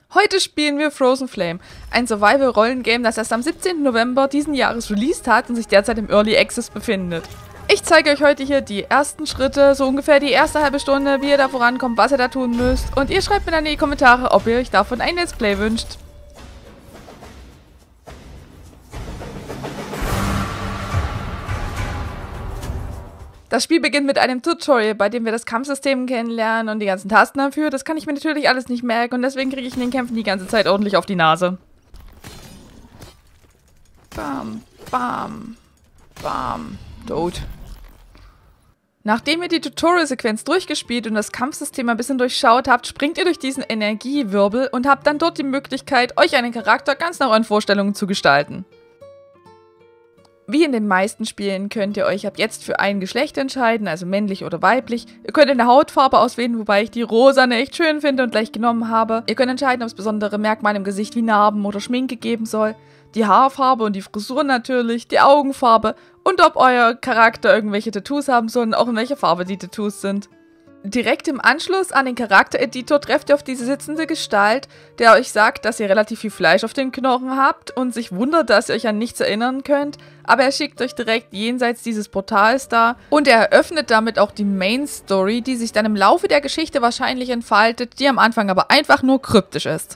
Heute spielen wir Frozen Flame, ein Survival-Rollengame, das erst am 17. November diesen Jahres released hat und sich derzeit im Early Access befindet. Ich zeige euch heute hier die ersten Schritte, so ungefähr die erste halbe Stunde, wie ihr da vorankommt, was ihr da tun müsst, und ihr schreibt mir dann in die Kommentare, ob ihr euch davon ein Let's Play wünscht. Das Spiel beginnt mit einem Tutorial, bei dem wir das Kampfsystem kennenlernen und die ganzen Tasten dafür. Das kann ich mir natürlich alles nicht merken und deswegen kriege ich in den Kämpfen die ganze Zeit ordentlich auf die Nase. Bam, bam, bam, tot. Nachdem ihr die Tutorial-Sequenz durchgespielt und das Kampfsystem ein bisschen durchschaut habt, springt ihr durch diesen Energiewirbel und habt dann dort die Möglichkeit, euch einen Charakter ganz nach euren Vorstellungen zu gestalten. Wie in den meisten Spielen könnt ihr euch ab jetzt für ein Geschlecht entscheiden, also männlich oder weiblich. Ihr könnt eine Hautfarbe auswählen, wobei ich die rosane echt schön finde und gleich genommen habe. Ihr könnt entscheiden, ob es besondere Merkmale im Gesicht wie Narben oder Schminke geben soll. Die Haarfarbe und die Frisur natürlich, die Augenfarbe und ob euer Charakter irgendwelche Tattoos haben soll und auch in welcher Farbe die Tattoos sind. Direkt im Anschluss an den Charaktereditor trefft ihr auf diese sitzende Gestalt, der euch sagt, dass ihr relativ viel Fleisch auf den Knochen habt und sich wundert, dass ihr euch an nichts erinnern könnt, aber er schickt euch direkt jenseits dieses Portals da und er eröffnet damit auch die Main Story, die sich dann im Laufe der Geschichte wahrscheinlich entfaltet, die am Anfang aber einfach nur kryptisch ist.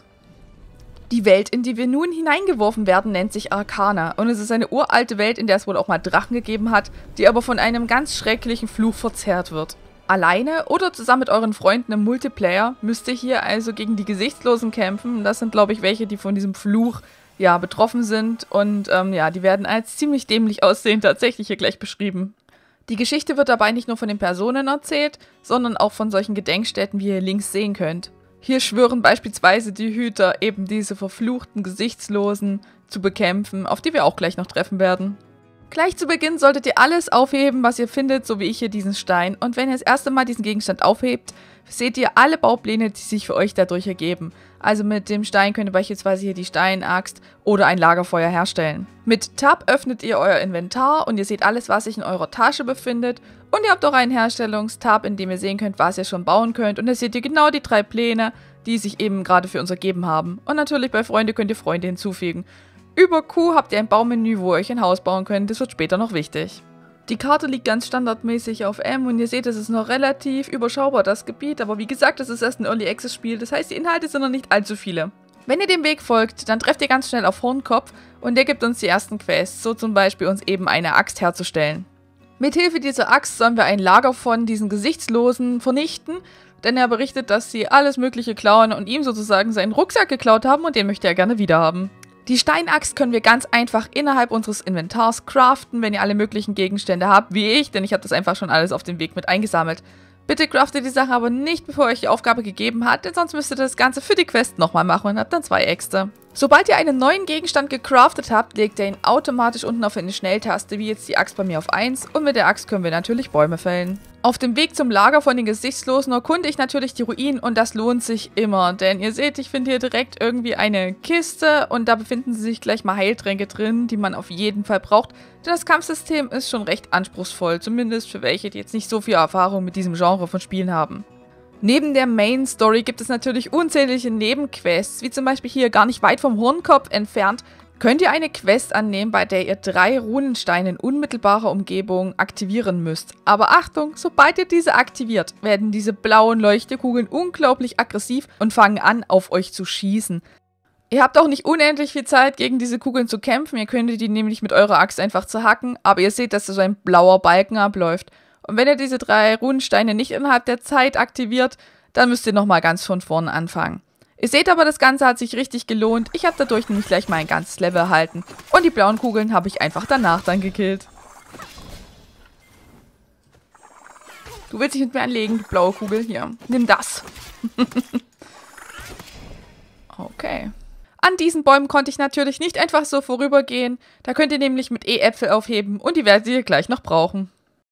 Die Welt, in die wir nun hineingeworfen werden, nennt sich Arcana und es ist eine uralte Welt, in der es wohl auch mal Drachen gegeben hat, die aber von einem ganz schrecklichen Fluch verzehrt wird. Alleine oder zusammen mit euren Freunden im Multiplayer müsst ihr hier also gegen die Gesichtslosen kämpfen. Das sind, glaube ich, welche, die von diesem Fluch ja betroffen sind und ja, die werden als ziemlich dämlich aussehen tatsächlich hier gleich beschrieben. Die Geschichte wird dabei nicht nur von den Personen erzählt, sondern auch von solchen Gedenkstätten, wie ihr links sehen könnt. Hier schwören beispielsweise die Hüter, eben diese verfluchten Gesichtslosen zu bekämpfen, auf die wir auch gleich noch treffen werden. Gleich zu Beginn solltet ihr alles aufheben, was ihr findet, so wie ich hier diesen Stein. Und wenn ihr das erste Mal diesen Gegenstand aufhebt, seht ihr alle Baupläne, die sich für euch dadurch ergeben. Also mit dem Stein könnt ihr beispielsweise hier die Steinaxt oder ein Lagerfeuer herstellen. Mit Tab öffnet ihr euer Inventar und ihr seht alles, was sich in eurer Tasche befindet. Und ihr habt auch einen Herstellungstab, in dem ihr sehen könnt, was ihr schon bauen könnt. Und da seht ihr genau die 3 Pläne, die sich eben gerade für uns ergeben haben. Und natürlich bei Freunde könnt ihr Freunde hinzufügen. Über Q habt ihr ein Baumenü, wo ihr euch ein Haus bauen könnt, das wird später noch wichtig. Die Karte liegt ganz standardmäßig auf M und ihr seht, es ist noch relativ überschaubar, das Gebiet, aber wie gesagt, das ist erst ein Early Access Spiel, das heißt, die Inhalte sind noch nicht allzu viele. Wenn ihr dem Weg folgt, dann trefft ihr ganz schnell auf Hornkopf und der gibt uns die ersten Quests, so zum Beispiel uns eben eine Axt herzustellen. Mithilfe dieser Axt sollen wir ein Lager von diesen Gesichtslosen vernichten, denn er berichtet, dass sie alles mögliche klauen und ihm sozusagen seinen Rucksack geklaut haben und den möchte er gerne wiederhaben. Die Steinaxt können wir ganz einfach innerhalb unseres Inventars craften, wenn ihr alle möglichen Gegenstände habt, wie ich, denn ich habe das einfach schon alles auf dem Weg mit eingesammelt. Bitte craftet die Sache aber nicht, bevor euch die Aufgabe gegeben hat, denn sonst müsst ihr das Ganze für die Quest nochmal machen und habt dann 2 Äxte. Sobald ihr einen neuen Gegenstand gecraftet habt, legt ihr ihn automatisch unten auf eine Schnelltaste, wie jetzt die Axt bei mir auf 1, und mit der Axt können wir natürlich Bäume fällen. Auf dem Weg zum Lager von den Gesichtslosen erkunde ich natürlich die Ruinen und das lohnt sich immer, denn ihr seht, ich finde hier direkt irgendwie eine Kiste und da befinden sich gleich mal Heiltränke drin, die man auf jeden Fall braucht, denn das Kampfsystem ist schon recht anspruchsvoll, zumindest für welche, die jetzt nicht so viel Erfahrung mit diesem Genre von Spielen haben. Neben der Main Story gibt es natürlich unzählige Nebenquests, wie zum Beispiel hier gar nicht weit vom Hornkopf entfernt, könnt ihr eine Quest annehmen, bei der ihr 3 Runensteine in unmittelbarer Umgebung aktivieren müsst. Aber Achtung, sobald ihr diese aktiviert, werden diese blauen Leuchtekugeln unglaublich aggressiv und fangen an, auf euch zu schießen. Ihr habt auch nicht unendlich viel Zeit, gegen diese Kugeln zu kämpfen, ihr könntet die nämlich mit eurer Axt einfach zerhacken, aber ihr seht, dass da so ein blauer Balken abläuft. Und wenn ihr diese 3 Runensteine nicht innerhalb der Zeit aktiviert, dann müsst ihr nochmal ganz von vorne anfangen. Ihr seht aber, das Ganze hat sich richtig gelohnt. Ich habe dadurch nämlich gleich mal ein ganzes Level erhalten. Und die blauen Kugeln habe ich einfach danach dann gekillt. Du willst dich mit mir anlegen, du blaue Kugel. Hier, nimm das. Okay. An diesen Bäumen konnte ich natürlich nicht einfach so vorübergehen. Da könnt ihr nämlich mit E Äpfel aufheben und die werdet ihr gleich noch brauchen.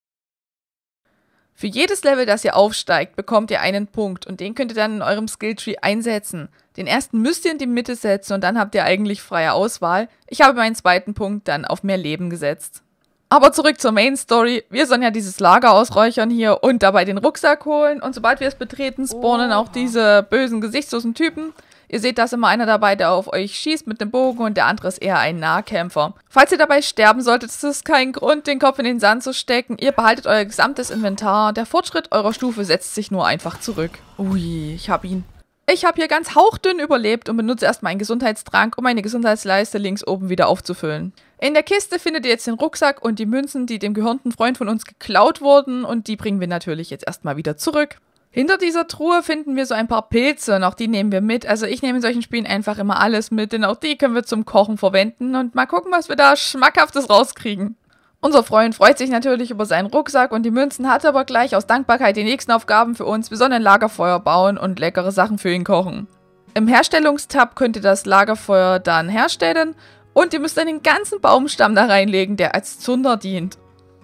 Für jedes Level, das ihr aufsteigt, bekommt ihr einen Punkt und den könnt ihr dann in eurem Skilltree einsetzen. Den ersten müsst ihr in die Mitte setzen und dann habt ihr eigentlich freie Auswahl. Ich habe meinen zweiten Punkt dann auf mehr Leben gesetzt. Aber zurück zur Main Story. Wir sollen ja dieses Lager ausräuchern hier und dabei den Rucksack holen und sobald wir es betreten, spawnen auch diese bösen, gesichtslosen Typen. Ihr seht, da ist immer einer dabei, der auf euch schießt mit dem Bogen und der andere ist eher ein Nahkämpfer. Falls ihr dabei sterben solltet, ist es kein Grund, den Kopf in den Sand zu stecken. Ihr behaltet euer gesamtes Inventar. Der Fortschritt eurer Stufe setzt sich nur einfach zurück. Ui, ich hab ihn. Ich habe hier ganz hauchdünn überlebt und benutze erstmal einen Gesundheitstrank, um meine Gesundheitsleiste links oben wieder aufzufüllen. In der Kiste findet ihr jetzt den Rucksack und die Münzen, die dem gehörnten Freund von uns geklaut wurden, und die bringen wir natürlich jetzt erstmal wieder zurück. Hinter dieser Truhe finden wir so ein paar Pilze und auch die nehmen wir mit. Also ich nehme in solchen Spielen einfach immer alles mit, denn auch die können wir zum Kochen verwenden und mal gucken, was wir da Schmackhaftes rauskriegen. Unser Freund freut sich natürlich über seinen Rucksack und die Münzen, hat aber gleich aus Dankbarkeit die nächsten Aufgaben für uns. Wir sollen ein Lagerfeuer bauen und leckere Sachen für ihn kochen. Im Herstellungstab könnt ihr das Lagerfeuer dann herstellen und ihr müsst dann den ganzen Baumstamm da reinlegen, der als Zunder dient.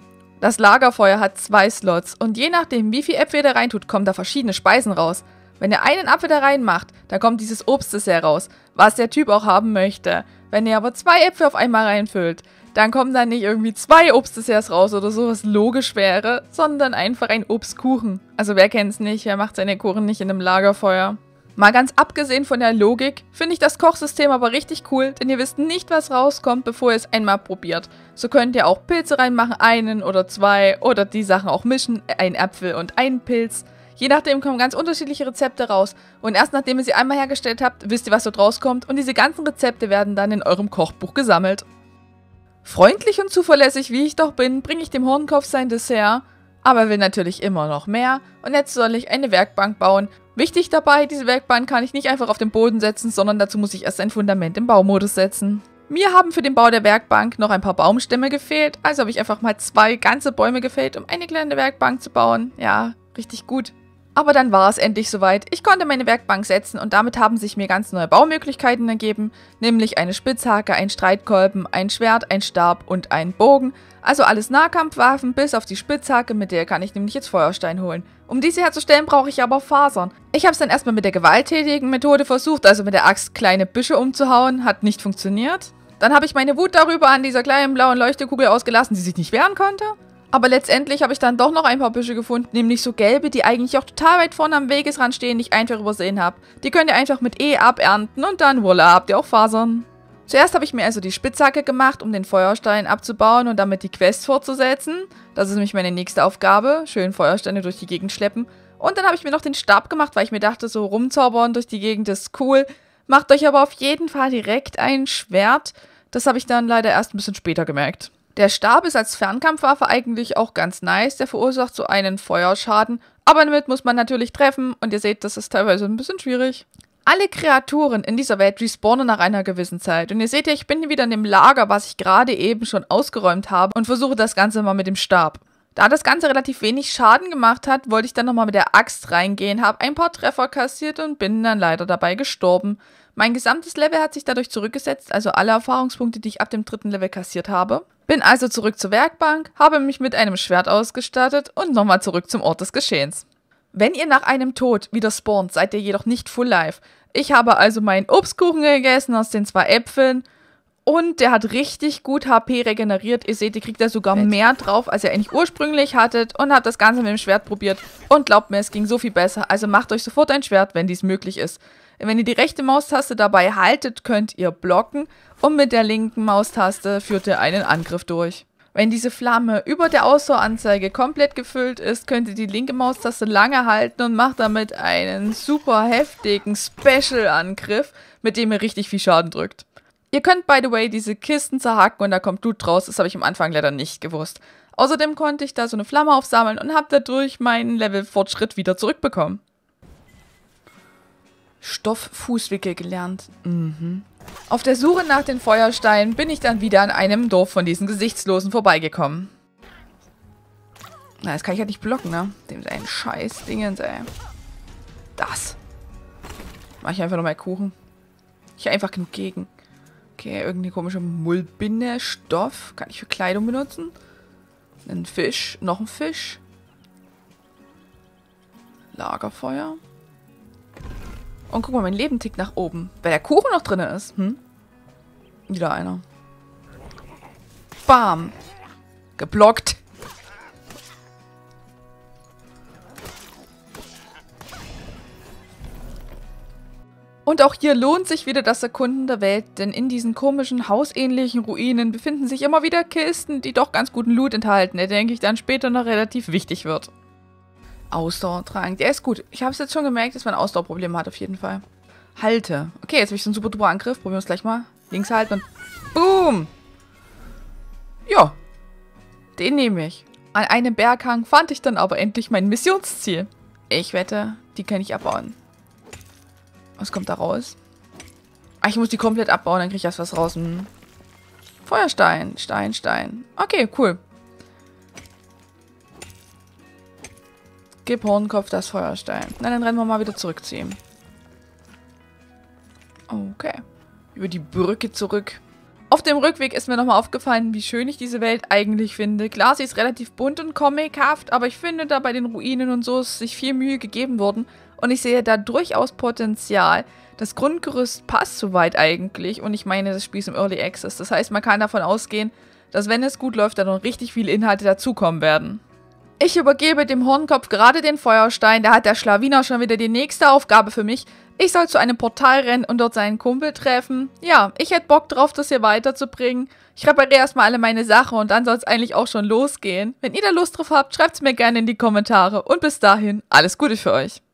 Das Lagerfeuer hat 2 Slots und je nachdem, wie viel Äpfel ihr da reintut, kommen da verschiedene Speisen raus. Wenn ihr einen Apfel da reinmacht, dann kommt dieses Obstdessert raus, was der Typ auch haben möchte. Wenn ihr aber 2 Äpfel auf einmal reinfüllt, dann kommen da nicht irgendwie 2 Obstdesserts raus oder so, was logisch wäre, sondern einfach ein Obstkuchen. Also wer kennt's nicht, wer macht seine Kuchen nicht in einem Lagerfeuer? Mal ganz abgesehen von der Logik, finde ich das Kochsystem aber richtig cool, denn ihr wisst nicht, was rauskommt, bevor ihr es einmal probiert. So könnt ihr auch Pilze reinmachen, einen oder 2, oder die Sachen auch mischen, ein Apfel und einen Pilz. Je nachdem kommen ganz unterschiedliche Rezepte raus. Und erst nachdem ihr sie einmal hergestellt habt, wisst ihr, was dort rauskommt. Und diese ganzen Rezepte werden dann in eurem Kochbuch gesammelt. Freundlich und zuverlässig wie ich doch bin, bringe ich dem Hornkopf sein Dessert. Aber er will natürlich immer noch mehr. Und jetzt soll ich eine Werkbank bauen. Wichtig dabei, diese Werkbank kann ich nicht einfach auf den Boden setzen, sondern dazu muss ich erst ein Fundament im Baumodus setzen. Mir haben für den Bau der Werkbank noch ein paar Baumstämme gefehlt. Also habe ich einfach mal 2 ganze Bäume gefällt, um eine kleine Werkbank zu bauen. Ja, richtig gut. Aber dann war es endlich soweit. Ich konnte meine Werkbank setzen und damit haben sich mir ganz neue Baumöglichkeiten ergeben, nämlich eine Spitzhacke, ein Streitkolben, ein Schwert, ein Stab und ein Bogen. Also alles Nahkampfwaffen, bis auf die Spitzhacke, mit der kann ich nämlich jetzt Feuerstein holen. Um diese herzustellen, brauche ich aber Fasern. Ich habe es dann erstmal mit der gewalttätigen Methode versucht, also mit der Axt kleine Büsche umzuhauen, hat nicht funktioniert. Dann habe ich meine Wut darüber an dieser kleinen blauen Leuchtekugel ausgelassen, die sich nicht wehren konnte. Aber letztendlich habe ich dann doch noch ein paar Büsche gefunden, nämlich so gelbe, die eigentlich auch total weit vorne am Wegesrand stehen, die ich einfach übersehen habe. Die könnt ihr einfach mit E abernten und dann voila, habt ihr auch Fasern. Zuerst habe ich mir also die Spitzhacke gemacht, um den Feuerstein abzubauen und damit die Quest fortzusetzen. Das ist nämlich meine nächste Aufgabe, schön Feuersteine durch die Gegend schleppen. Und dann habe ich mir noch den Stab gemacht, weil ich mir dachte, so rumzaubern durch die Gegend ist cool. Macht euch aber auf jeden Fall direkt ein Schwert. Das habe ich dann leider erst ein bisschen später gemerkt. Der Stab ist als Fernkampfwaffe eigentlich auch ganz nice, der verursacht so einen Feuerschaden, aber damit muss man natürlich treffen und ihr seht, das ist teilweise ein bisschen schwierig. Alle Kreaturen in dieser Welt respawnen nach einer gewissen Zeit und ihr seht ja, ich bin hier wieder in dem Lager, was ich gerade eben schon ausgeräumt habe und versuche das Ganze mal mit dem Stab. Da das Ganze relativ wenig Schaden gemacht hat, wollte ich dann nochmal mit der Axt reingehen, habe ein paar Treffer kassiert und bin dann leider dabei gestorben. Mein gesamtes Level hat sich dadurch zurückgesetzt, also alle Erfahrungspunkte, die ich ab dem 3. Level kassiert habe. Bin also zurück zur Werkbank, habe mich mit einem Schwert ausgestattet und nochmal zurück zum Ort des Geschehens. Wenn ihr nach einem Tod wieder spawnt, seid ihr jedoch nicht full life. Ich habe also meinen Obstkuchen gegessen aus den 2 Äpfeln und der hat richtig gut HP regeneriert. Ihr seht, ihr kriegt da sogar mehr drauf, als ihr eigentlich ursprünglich hattet und habt das Ganze mit dem Schwert probiert und glaubt mir, es ging so viel besser. Also macht euch sofort ein Schwert, wenn dies möglich ist. Wenn ihr die rechte Maustaste dabei haltet, könnt ihr blocken und mit der linken Maustaste führt ihr einen Angriff durch. Wenn diese Flamme über der Ausdaueranzeige komplett gefüllt ist, könnt ihr die linke Maustaste lange halten und macht damit einen super heftigen Special-Angriff, mit dem ihr richtig viel Schaden drückt. Ihr könnt, by the way, diese Kisten zerhacken und da kommt Blut raus, das habe ich am Anfang leider nicht gewusst. Außerdem konnte ich da so eine Flamme aufsammeln und habe dadurch meinen Level-Fortschritt wieder zurückbekommen. Stofffußwickel gelernt. Auf der Suche nach den Feuersteinen bin ich dann wieder an einem Dorf von diesen Gesichtslosen vorbeigekommen. Na, das kann ich ja nicht blocken, ne? Dem ist ein scheiß Dingens, ey. Das. Mach ich einfach noch mal Kuchen. Ich habe einfach genug gegen. Okay, irgendeine komische Mullbinde, Stoff. Kann ich für Kleidung benutzen? Ein Fisch, noch ein Fisch. Lagerfeuer. Und guck mal, mein Leben tickt nach oben. Weil der Kuchen noch drin ist. Wieder einer. Bam. Geblockt. Und auch hier lohnt sich wieder das Erkunden der Welt, denn in diesen komischen, hausähnlichen Ruinen befinden sich immer wieder Kisten, die doch ganz guten Loot enthalten, der, denke ich, dann später noch relativ wichtig wird. Ausdauertrank, der ist gut. Ich habe es jetzt schon gemerkt, dass man Ausdauerprobleme hat, auf jeden Fall. Halte. Okay, jetzt habe ich so einen super duper Angriff. Probieren wir es gleich mal. Links halten und boom! Ja, den nehme ich. An einem Berghang fand ich dann aber endlich mein Missionsziel. Ich wette, die kann ich abbauen. Was kommt da raus? Ah, ich muss die komplett abbauen, dann kriege ich erst was raus. Feuerstein, Stein. Okay, cool. Gib Hornkopf das Feuerstein. Na, dann rennen wir mal wieder zurück zu ihm. Okay. Über die Brücke zurück. Auf dem Rückweg ist mir nochmal aufgefallen, wie schön ich diese Welt eigentlich finde. Klar, sie ist relativ bunt und comichaft, aber ich finde, da bei den Ruinen und so ist sich viel Mühe gegeben worden. Und ich sehe da durchaus Potenzial. Das Grundgerüst passt soweit eigentlich. Und ich meine, das Spiel ist im Early Access. Das heißt, man kann davon ausgehen, dass wenn es gut läuft, dann noch richtig viele Inhalte dazukommen werden. Ich übergebe dem Hornkopf gerade den Feuerstein. Da hat der Schlawiner schon wieder die nächste Aufgabe für mich. Ich soll zu einem Portal rennen und dort seinen Kumpel treffen. Ja, ich hätte Bock drauf, das hier weiterzubringen. Ich repariere erstmal alle meine Sachen und dann soll es eigentlich auch schon losgehen. Wenn ihr da Lust drauf habt, schreibt es mir gerne in die Kommentare. Und bis dahin, alles Gute für euch.